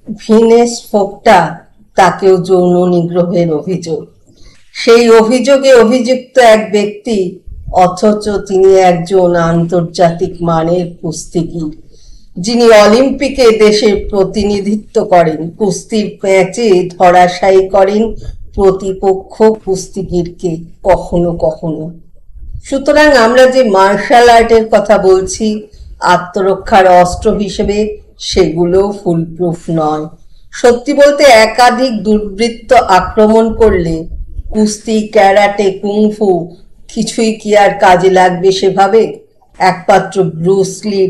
ভিনেস ফোকটা, তাকেও যৌন নিগ্রহের অভিযোগ। সেই অভিযোগে অভিযুক্ত এক ব্যক্তি, অথচ তিনি একজন আন্তর্জাতিক মানের কুস্তিগীর, যিনি অলিম্পিকে দেশের প্রতিনিধিত্ব করেন। কুস্তির ম্যাচে ধরাশায়ী করেন প্রতিপক্ষ কুস্তিগীরকে কখনো কখনো। সুতরাং আমরা যে মার্শাল আর্টের কথা বলছি আত্মরক্ষার অস্ত্র হিসেবে, সেগুলো ফুলপ্রুফ নয়। সত্যি বলতে একাধিক দুর্বৃত্ত আক্রমণ করলে কুস্তি, ক্যারাটে, কুংফু কিছুই কি আর কাজে লাগবে সেভাবে? একমাত্র ব্রুসলির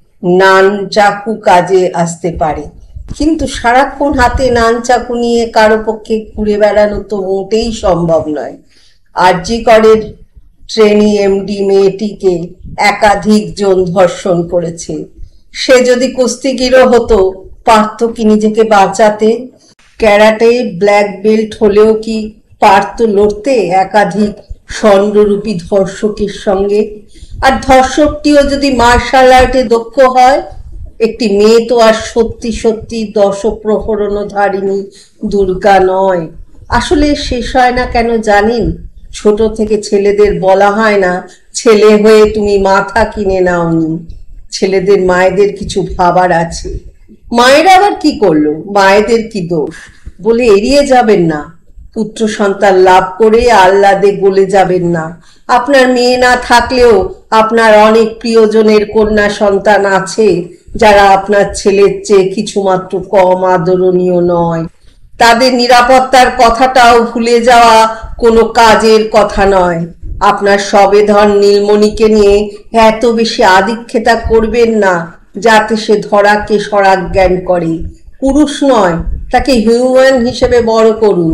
নানচাকু কাজে আসতে পারে, কিন্তু সারাক্ষণ হাতে নানচাকু নিয়ে কারো পক্ষে ঘুরে বেড়ানো তো মোটেই সম্ভব নয়। আরজি করের ট্রেনি এমডি মেয়েটিকে একাধিক জন ধর্ষণ করেছে। সে যদি কুস্তিগিরও হতো, পারত কি নিজেকে বাঁচাতে? ক্যারাটে ব্ল্যাক বেল্ট হলেও কি পারত লড়তে একাধিক স্বর্ণরূপী ধর্ষকের সঙ্গে? আর ধর্ষকটিও যদি মার্শাল আর্টে দক্ষ হয়? একটি মেয়ে তো আর সত্যি সত্যি দশপ্রহরণধারিণী দুর্গা নয়। আসলে শেষ হয় না কেন জানেন? ছোট থেকে ছেলেদের বলা হয় না, ছেলে হয়ে তুমি মাথা কিনে নাওনি। ছেলেদের মায়েদের কিছু ভাবার আছে। মায়েরা আবার কি করলো, মায়েদের কি দোষ বলে এড়িয়ে যাবেন না। পুত্র সন্তান লাভ করে আহ্লাদে গলে যাবেন না। আপনার মেয়ে না থাকলেও আপনার অনেক প্রিয়জনের কন্যা সন্তান আছে, যারা আপনার ছেলের চেয়ে কিছুমাত্র কম আদরণীয় নয়। তাদের নিরাপত্তার কথাটাও ভুলে যাওয়া কোনো কাজের কথা নয়। আপনার সবেধন নীলমণিকে নিয়ে এত বেশি আদিক্ষেতা করবেন না, যাতে সে ধরাকে সরাজ্ঞান করে। পুরুষ নয়, তাকে হিউম্যান হিসেবে বড় করুন।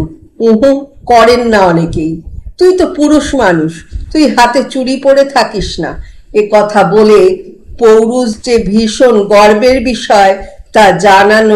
করেন না অনেকেই। তুই তো পুরুষ মানুষ, তুই হাতে চুড়ি পরে থাকিস না, এ কথা বলে পৌরুষ যে ভীষণ গর্বের বিষয় তা জানানো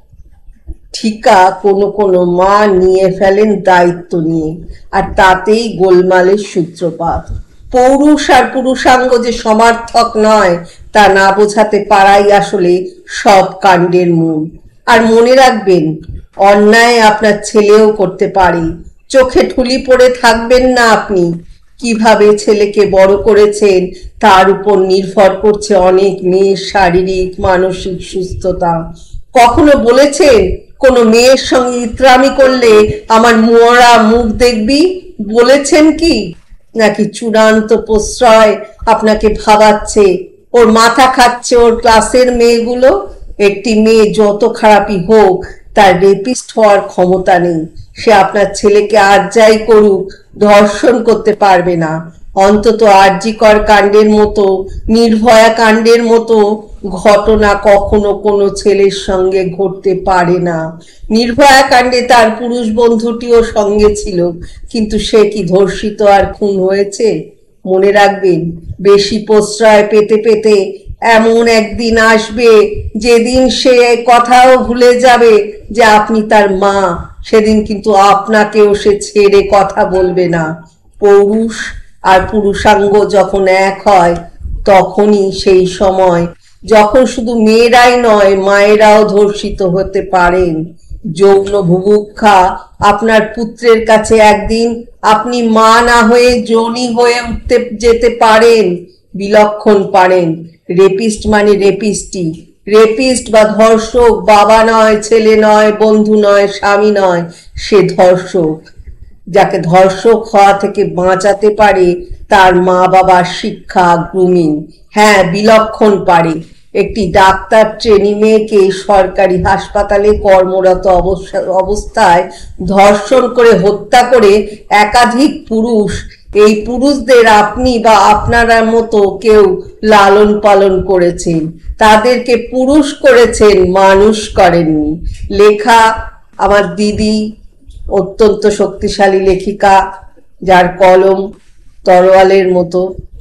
ঠিকা কোনো কোনো মা নিয়ে ফেলেন দায়িত্ব নিয়ে, আর তাতেই গোলমালের সূত্রপাত। পৌরুষ আর পুরুষাঙ্গ যে সমার্থক নয়, তা না বোঝাতে পারাই আসলে সব কাণ্ডের মূল। আর মনে রাখবেন, অন্যায় আপনার ছেলেও করতে পারে। চোখে ঠুলি পড়ে থাকবেন না আপনি। কিভাবে ছেলেকে বড় করেছেন তার উপর নির্ভর করছে অনেক মেয়ের শারীরিক মানসিক সুস্থতা। কখনো বলেছেন কোনো মেয়ের সঙ্গে ইতরামি করলে আমার মোড়া মুখ দেখবি? বলেছেন কি? নাকি চূড়ান্ত প্রশ্রয় আপনাকে ভাবাচ্ছে, ওর মাথা খাচ্ছে ওর ক্লাসের মেয়েগুলো? একটি মেয়ে যত খারাপই হোক, তার রেপিস্ট হওয়ার ক্ষমতা নেই। সে আপনার ছেলেকে আর যাই করুক ধর্ষণ করতে পারবে না। অন্তত আরজিকর কাণ্ডের মতো, নির্ভয়া কাণ্ডের মতো ঘটনা কখনো কোনো ছেলের সঙ্গে ঘটতে পারে না। নির্ভয়া কাণ্ডে তার পুরুষ বন্ধুটিও সঙ্গে ছিল, কিন্তু সে কি ধর্ষিত আর খুন হয়েছে? মনে রাখবেন, বেশি প্রশ্রয় পেতে পেতে এমন একদিন আসবে যেদিন সে কথাও ভুলে যাবে যে আপনি তার মা। সেদিন কিন্তু আপনাকেও সে ছেড়ে কথা বলবে না। পৌরুষ আর পুরুষাঙ্গ যখন এক হয়, তখনই সেই সময় যখন শুধু মেয়েরাই নয়, মায়েরাও ধর্ষিত হতে পারেন। যৌন বুভুক্ষা আপনার পুত্রের কাছে একদিন আপনি মা না হয়ে জনি হয়ে উঠতে যেতে পারেন, বিলক্ষণ পারেন। রেপিস্ট মানে রেপিস্টই। রেপিস্ট বা ধর্ষক বাবা নয়, ছেলে নয়, বন্ধু নয়, স্বামী নয়, সে ধর্ষক। যাকে ধর্ষক হওয়া থেকে বাঁচাতে পারে তার মা বাবার শিক্ষা, গ্রুমিং। হ্যাঁ, বিলক্ষণ পারে। একটি ডাক্তার ট্রেনি মেয়েকে সরকারি হাসপাতালে কর্মরত অবস্থায় ধর্ষণ করে হত্যা করে একাধিক পুরুষ, এই পুরুষদের আপনি বা আপনারা মতো কেউ লালন পালন করেছেন। তাদেরকে পুরুষ করেছেন, মানুষ করেননি। লেখা আমার দিদি, অত্যন্ত শক্তিশালী লেখিকা, যার কলম তরোয়ালের মতো,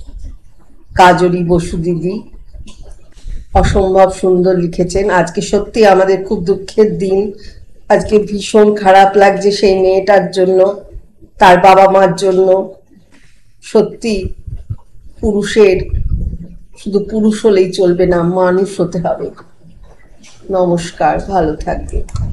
কাজরি বসু দিদি অসম্ভব সুন্দর লিখেছেন। আজকে সত্যি আমাদের খুব দুঃখের দিন। আজকে ভীষণ খারাপ লাগছে সেই মেয়েটার জন্য, তার বাবা মার জন্য। সত্যি পুরুষের শুধু পুরুষ হলেই চলবে না, মানুষ হতে হবে। নমস্কার, ভালো থাকবে।